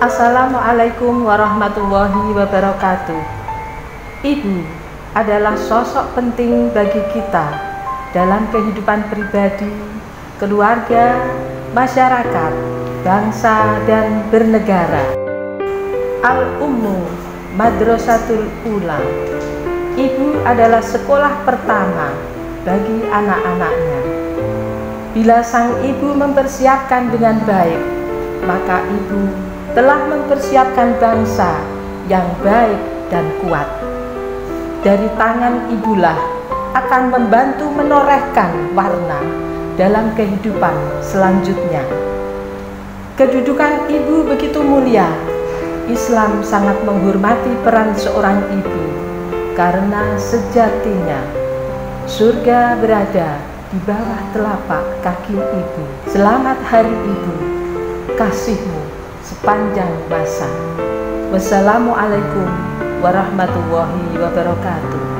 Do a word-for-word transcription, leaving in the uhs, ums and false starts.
Assalamualaikum warahmatullahi wabarakatuh. Ibu adalah sosok penting bagi kita dalam kehidupan pribadi, keluarga, masyarakat, bangsa, dan bernegara. Al-Ummu Madrasatul Ula. Ibu adalah sekolah pertama bagi anak-anaknya. Bila sang ibu mempersiapkan dengan baik, maka ibu telah mempersiapkan bangsa yang baik dan kuat. Dari tangan ibulah akan membantu menorehkan warna dalam kehidupan selanjutnya. Kedudukan ibu begitu mulia. Islam sangat menghormati peran seorang ibu, karena sejatinya surga berada di bawah telapak kaki ibu. Selamat Hari Ibu, kasihmu sepanjang masa. Wassalamualaikum warahmatullahi wabarakatuh.